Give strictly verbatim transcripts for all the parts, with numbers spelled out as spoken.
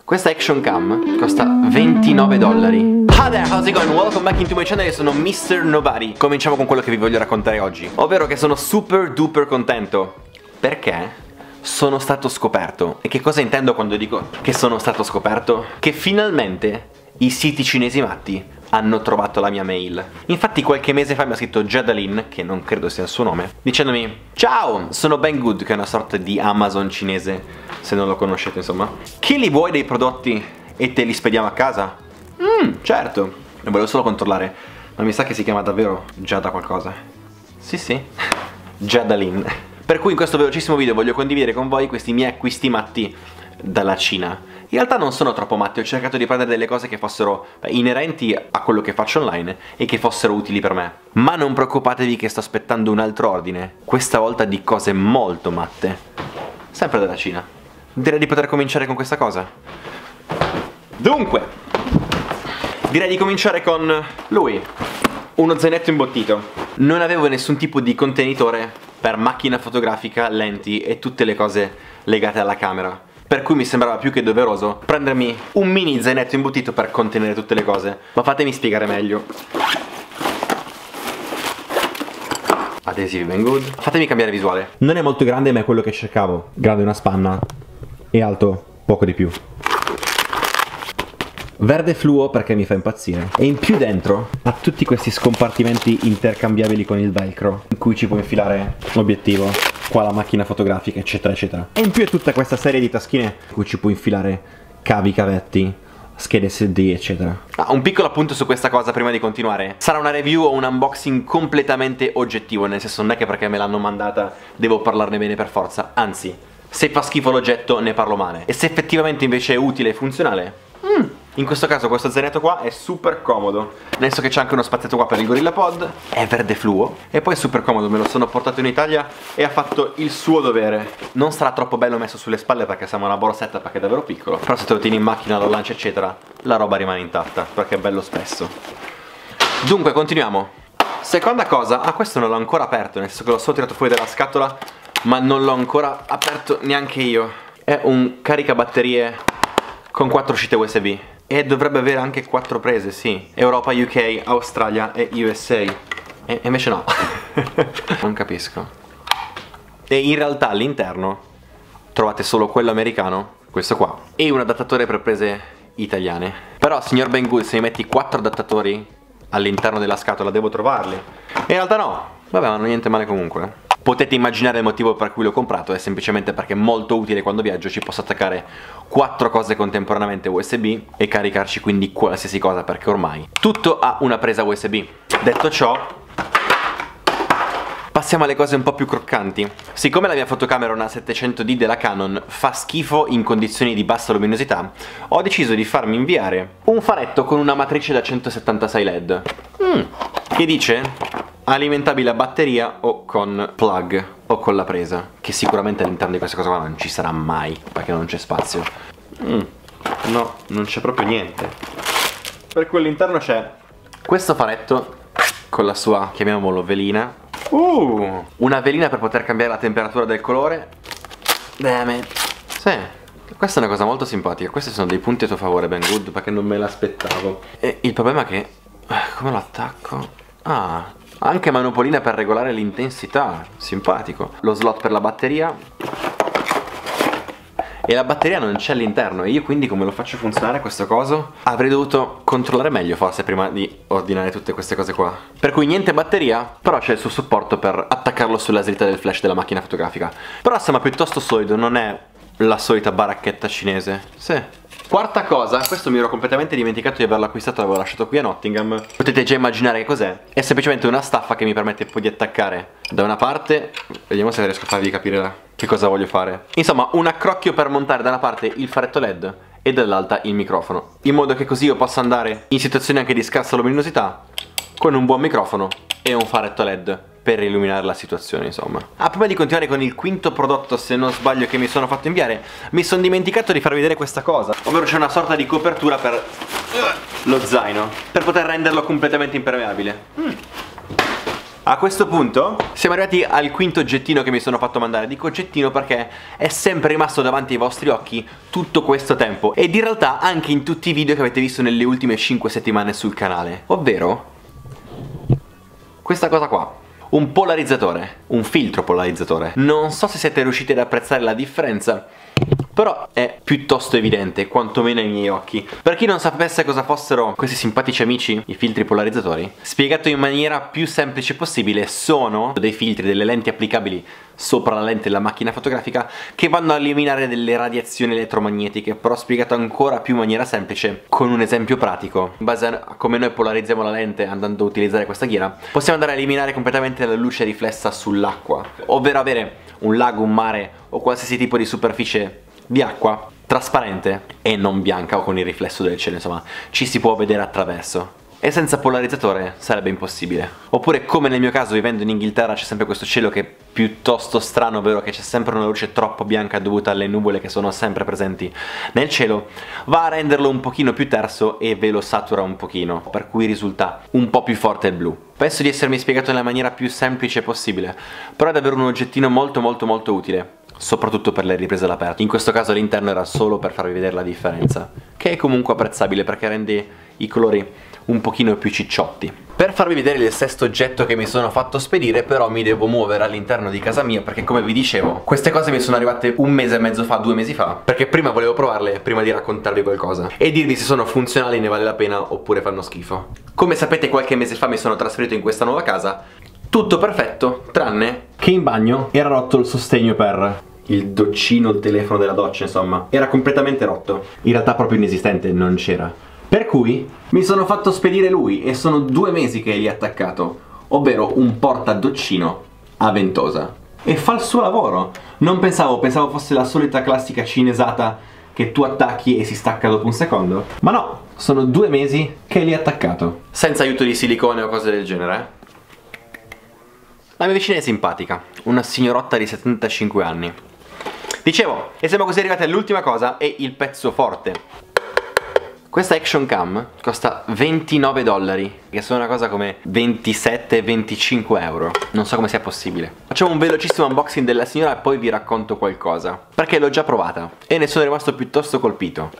Questa action cam costa ventinove dollari. Hi there, how's it going? Welcome back into my channel, io sono mister Nobody. Cominciamo con quello che vi voglio raccontare oggi. Ovvero che sono super duper contento. Perché? Sono stato scoperto. E che cosa intendo quando dico che sono stato scoperto? Che finalmente i siti cinesi matti hanno trovato la mia mail. Infatti qualche mese fa mi ha scritto Jadalyn, che non credo sia il suo nome, dicendomi: ciao, sono Banggood, che è una sorta di Amazon cinese, se non lo conoscete insomma. Chi li vuoi dei prodotti e te li spediamo a casa? Mmm, certo. E volevo solo controllare, ma mi sa che si chiama davvero Giada qualcosa. Sì sì, Jadalyn. Per cui in questo velocissimo video voglio condividere con voi questi miei acquisti matti dalla Cina. In realtà non sono troppo matti, ho cercato di prendere delle cose che fossero inerenti a quello che faccio online e che fossero utili per me. Ma non preoccupatevi che sto aspettando un altro ordine, questa volta di cose molto matte. Sempre dalla Cina. Direi di poter cominciare con questa cosa. Dunque, direi di cominciare con lui. Uno zainetto imbottito. Non avevo nessun tipo di contenitore per macchina fotografica, lenti e tutte le cose legate alla camera. Per cui mi sembrava più che doveroso prendermi un mini zainetto imbottito per contenere tutte le cose. Ma fatemi spiegare meglio. Adesivi Banggood. Fatemi cambiare visuale. Non è molto grande, ma è quello che cercavo. Grande una spanna e alto poco di più. Verde fluo perché mi fa impazzire. E in più dentro ha tutti questi scompartimenti intercambiabili con il velcro, in cui ci puoi infilare l'obiettivo, qua la macchina fotografica, eccetera eccetera. E in più è tutta questa serie di taschine in cui ci puoi infilare cavi, cavetti, schede S D, eccetera. Ah, un piccolo appunto su questa cosa prima di continuare. Sarà una review o un unboxing completamente oggettivo, nel senso non è che perché me l'hanno mandata devo parlarne bene per forza. Anzi, se fa schifo l'oggetto ne parlo male. E se effettivamente invece è utile e funzionale, mm, in questo caso questo zainetto qua è super comodo. Nel senso che c'è anche uno spazietto qua per il GorillaPod, è verde fluo e poi è super comodo, me lo sono portato in Italia e ha fatto il suo dovere. Non sarà troppo bello messo sulle spalle perché siamo una borsetta, perché è davvero piccolo, però se te lo tieni in macchina, lo lanci eccetera, la roba rimane intatta perché è bello spesso. Dunque continuiamo. Seconda cosa, ah questo non l'ho ancora aperto, nel senso che l'ho solo tirato fuori dalla scatola ma non l'ho ancora aperto neanche io. È un caricabatterie con quattro uscite U S B. E dovrebbe avere anche quattro prese, sì. Europa, U K, Australia e U S A. E invece no. Non capisco. E in realtà all'interno trovate solo quello americano, questo qua, e un adattatore per prese italiane. Però signor Banggood, se mi metti quattro adattatori all'interno della scatola devo trovarli. E in realtà no. Vabbè, ma non è niente male comunque. Potete immaginare il motivo per cui l'ho comprato, è semplicemente perché è molto utile quando viaggio, ci posso attaccare quattro cose contemporaneamente U S B e caricarci quindi qualsiasi cosa, perché ormai tutto ha una presa U S B. Detto ciò, passiamo alle cose un po' più croccanti. Siccome la mia fotocamera, una settecento D della Canon, fa schifo in condizioni di bassa luminosità, ho deciso di farmi inviare un faretto con una matrice da centosettantasei LED mm, che dice alimentabile a batteria o con plug o con la presa, che sicuramente all'interno di questa cosa qua non ci sarà mai perché non c'è spazio. mm, No, non c'è proprio niente. Per cui all'interno c'è questo faretto con la sua, chiamiamolo velina, uh, una velina per poter cambiare la temperatura del colore. Damn it. Sì, questa è una cosa molto simpatica. Questi sono dei punti a tuo favore Banggood, perché non me l'aspettavo. E il problema è che come lo attacco? Ah, anche manopolina per regolare l'intensità, simpatico. Lo slot per la batteria. E la batteria non c'è all'interno, e io quindi come lo faccio funzionare questo coso? Avrei dovuto controllare meglio forse prima di ordinare tutte queste cose qua. Per cui niente batteria, però c'è il suo supporto per attaccarlo sulla slitta del flash della macchina fotografica. Però sembra piuttosto solido, non è la solita baracchetta cinese. Sì. Quarta cosa, questo mi ero completamente dimenticato di averlo acquistato, l'avevo lasciato qui a Nottingham. Potete già immaginare che cos'è. È semplicemente una staffa che mi permette poi di attaccare da una parte, vediamo se riesco a farvi capire che cosa voglio fare. Insomma, un accrocchio per montare da una parte il faretto LED e dall'altra il microfono, in modo che così io possa andare in situazioni anche di scarsa luminosità con un buon microfono e un faretto LED per illuminare la situazione, insomma. Ah, prima di continuare con il quinto prodotto, se non sbaglio, che mi sono fatto inviare, mi sono dimenticato di farvi vedere questa cosa, ovvero c'è una sorta di copertura per lo zaino, per poter renderlo completamente impermeabile. mm. A questo punto siamo arrivati al quinto oggettino che mi sono fatto mandare. Dico oggettino perché è sempre rimasto davanti ai vostri occhi tutto questo tempo, ed in realtà anche in tutti i video che avete visto nelle ultime cinque settimane sul canale, ovvero questa cosa qua. Un polarizzatore, un filtro polarizzatore. Non so se siete riusciti ad apprezzare la differenza, però è piuttosto evidente, quantomeno ai miei occhi. Per chi non sapesse cosa fossero questi simpatici amici, i filtri polarizzatori, spiegato in maniera più semplice possibile, sono dei filtri, delle lenti applicabili sopra la lente della macchina fotografica che vanno a eliminare delle radiazioni elettromagnetiche, però spiegato ancora più in maniera semplice con un esempio pratico. In base a come noi polarizziamo la lente andando a utilizzare questa ghiera, possiamo andare a eliminare completamente la luce riflessa sull'acqua, ovvero avere un lago, un mare o qualsiasi tipo di superficie di acqua trasparente e non bianca o con il riflesso del cielo, insomma ci si può vedere attraverso. E senza polarizzatore sarebbe impossibile. Oppure, come nel mio caso, vivendo in Inghilterra, c'è sempre questo cielo che è piuttosto strano, ovvero che c'è sempre una luce troppo bianca dovuta alle nuvole che sono sempre presenti nel cielo, va a renderlo un pochino più terso e ve lo satura un pochino, per cui risulta un po' più forte il blu. Penso di essermi spiegato nella maniera più semplice possibile, però è davvero un oggettino molto molto molto utile, soprattutto per le riprese all'aperto. In questo caso l'interno era solo per farvi vedere la differenza, che è comunque apprezzabile perché rende i colori un pochino più cicciotti. Per farvi vedere il sesto oggetto che mi sono fatto spedire, però mi devo muovere all'interno di casa mia, perché come vi dicevo, queste cose mi sono arrivate un mese e mezzo fa, due mesi fa, perché prima volevo provarle prima di raccontarvi qualcosa e dirvi se sono funzionali, ne vale la pena oppure fanno schifo. Come sapete, qualche mese fa mi sono trasferito in questa nuova casa, tutto perfetto, tranne che in bagno era rotto il sostegno per il doccino, il telefono della doccia, insomma era completamente rotto, in realtà proprio inesistente, non c'era. Per cui mi sono fatto spedire lui e sono due mesi che gli è attaccato, ovvero un portadoccino a ventosa. E fa il suo lavoro. Non pensavo, pensavo fosse la solita classica cinesata che tu attacchi e si stacca dopo un secondo. Ma no, sono due mesi che gli è attaccato. Senza aiuto di silicone o cose del genere. La mia vicina è simpatica, una signorotta di settantacinque anni. Dicevo, e siamo così arrivati all'ultima cosa e il pezzo forte. Questa action cam costa ventinove dollari, che sono una cosa come ventisette venticinque euro. Non so come sia possibile. Facciamo un velocissimo unboxing della signora e poi vi racconto qualcosa, perché l'ho già provata e ne sono rimasto piuttosto colpito.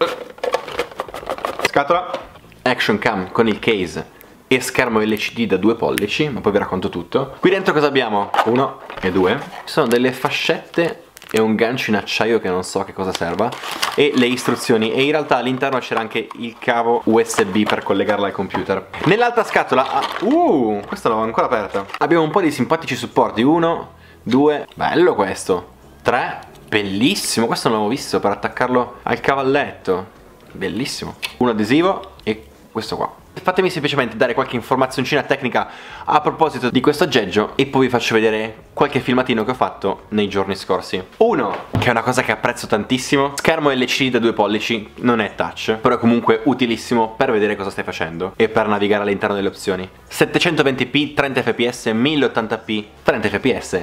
Scatola action cam con il case e schermo L C D da due pollici, ma poi vi racconto tutto. Qui dentro cosa abbiamo? Uno e due. Ci sono delle fascette e un gancio in acciaio che non so che cosa serva, e le istruzioni, e in realtà all'interno c'era anche il cavo U S B per collegarla al computer. Nell'altra scatola ah, uh, questa l'ho ancora aperta. Abbiamo un po' di simpatici supporti. Uno, due, bello questo. Tre, bellissimo, questo non l'avevo visto, per attaccarlo al cavalletto. Bellissimo. Un adesivo e questo qua. Fatemi semplicemente dare qualche informazioncina tecnica a proposito di questo aggeggio e poi vi faccio vedere qualche filmatino che ho fatto nei giorni scorsi. Uno, che è una cosa che apprezzo tantissimo, schermo L C D da due pollici, non è touch, però è comunque utilissimo per vedere cosa stai facendo e per navigare all'interno delle opzioni. settecentoventi p trenta fps, mille ottanta p trenta fps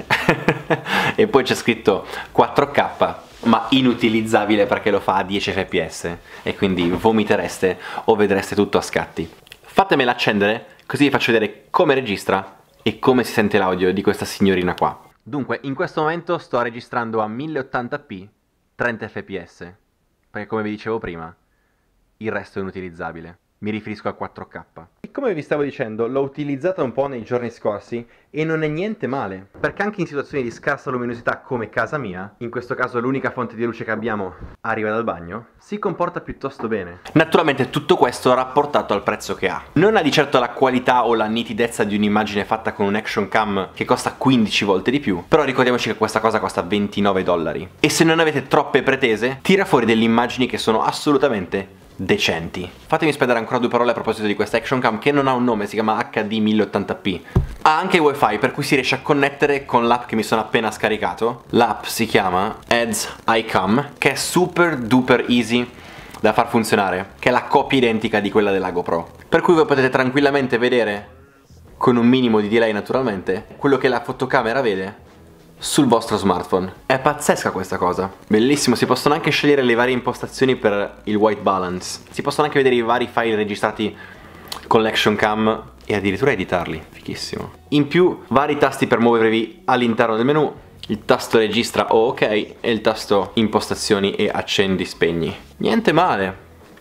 e poi c'è scritto quattro K, ma inutilizzabile perché lo fa a dieci fps e quindi vomitereste o vedreste tutto a scatti. Fatemela accendere così vi faccio vedere come registra e come si sente l'audio di questa signorina qua. Dunque, in questo momento sto registrando a mille ottanta p trenta fps, perché come vi dicevo prima il resto è inutilizzabile. Mi riferisco a quattro K. E come vi stavo dicendo, l'ho utilizzata un po' nei giorni scorsi e non è niente male, perché anche in situazioni di scarsa luminosità come casa mia, in questo caso l'unica fonte di luce che abbiamo arriva dal bagno, si comporta piuttosto bene. Naturalmente tutto questo rapportato al prezzo che ha. Non ha di certo la qualità o la nitidezza di un'immagine fatta con un action cam che costa quindici volte di più, però ricordiamoci che questa cosa costa ventinove dollari. E se non avete troppe pretese, tira fuori delle immagini che sono assolutamente decenti. Fatemi spendere ancora due parole a proposito di questa action cam che non ha un nome, si chiama H D mille ottanta p. Ha anche wifi, per cui si riesce a connettere con l'app che mi sono appena scaricato. L'app si chiama Ed's iCam, che è super duper easy da far funzionare, che è la copia identica di quella della GoPro, per cui voi potete tranquillamente vedere, con un minimo di delay naturalmente, quello che la fotocamera vede sul vostro smartphone. È pazzesca questa cosa. Bellissimo, si possono anche scegliere le varie impostazioni per il white balance. Si possono anche vedere i vari file registrati con l'action cam e addirittura editarli, fighissimo. In più vari tasti per muovervi all'interno del menu, il tasto registra o ok e il tasto impostazioni e accendi spegni. Niente male.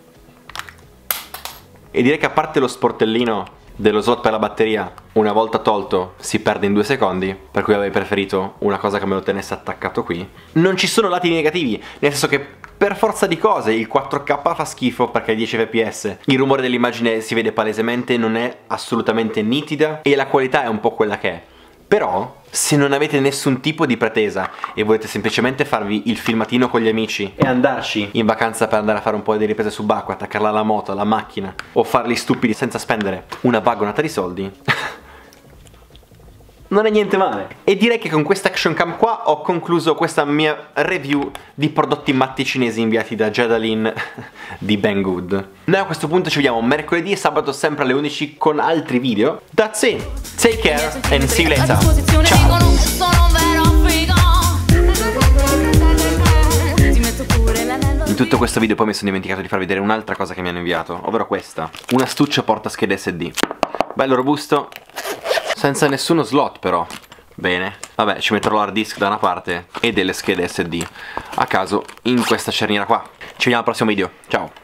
E direi che a parte lo sportellino dello slot per la batteria, una volta tolto si perde in due secondi, per cui avrei preferito una cosa che me lo tenesse attaccato qui, non ci sono lati negativi, nel senso che per forza di cose il quattro K fa schifo perché è dieci fps, il rumore dell'immagine si vede palesemente, non è assolutamente nitida e la qualità è un po' quella che è. Però, se non avete nessun tipo di pretesa e volete semplicemente farvi il filmatino con gli amici e andarci in vacanza per andare a fare un po' di riprese subacquea, attaccarla alla moto, alla macchina, o farli stupidi senza spendere una vagonata di soldi, non è niente male. E direi che con questa action cam qua ho concluso questa mia review di prodotti matti cinesi inviati da Jadalyn di Banggood. Noi a questo punto ci vediamo mercoledì e sabato sempre alle undici con altri video. That's it, take care and see you later. Ciao. In tutto questo video poi mi sono dimenticato di farvi vedere un'altra cosa che mi hanno inviato, ovvero questa, un astuccio porta schede S D. Bello robusto, senza nessuno slot però. Bene, vabbè, ci metterò l'hard disk da una parte e delle schede S D a caso in questa cerniera qua. Ci vediamo al prossimo video, ciao.